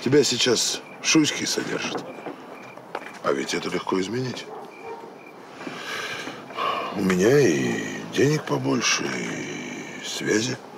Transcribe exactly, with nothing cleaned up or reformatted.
Тебя сейчас Шуйский содержит. А ведь это легко изменить. У меня и денег побольше, и связи.